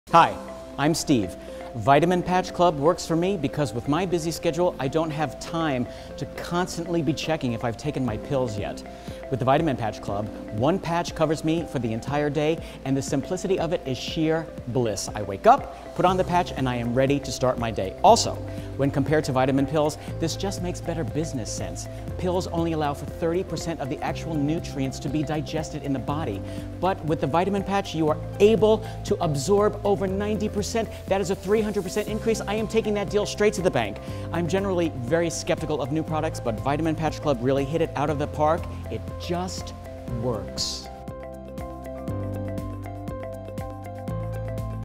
Hi, I'm Steve. Vitamin Patch Club works for me because with my busy schedule, I don't have time to constantly be checking if I've taken my pills yet. With the Vitamin Patch Club, one patch covers me for the entire day, and the simplicity of it is sheer bliss. I wake up, put on the patch, and I am ready to start my day. Also, when compared to vitamin pills, this just makes better business sense. Pills only allow for 30% of the actual nutrients to be digested in the body. But with the vitamin patch, you are able to absorb over 90%. That is a 300% increase. I am taking that deal straight to the bank. I'm generally very skeptical of new products, but Vitamin Patch Club really hit it out of the park. It just works.